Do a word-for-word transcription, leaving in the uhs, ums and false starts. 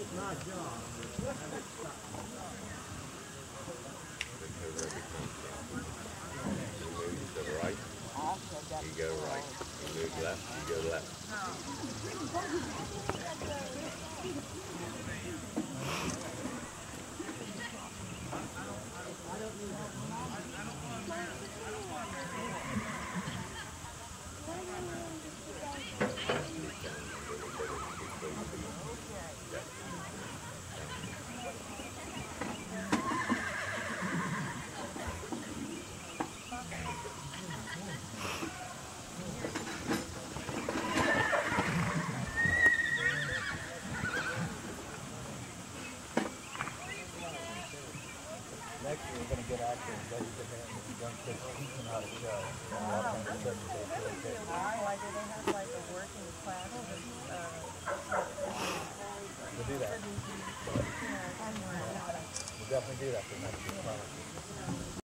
Right. You go right. You move left. You go left. Next year, we're going to get actors ready to hit and young kids teach them how to show. And we'll have them to Why do they have like a working class? Uh, We'll do that. We'll definitely do that for next year.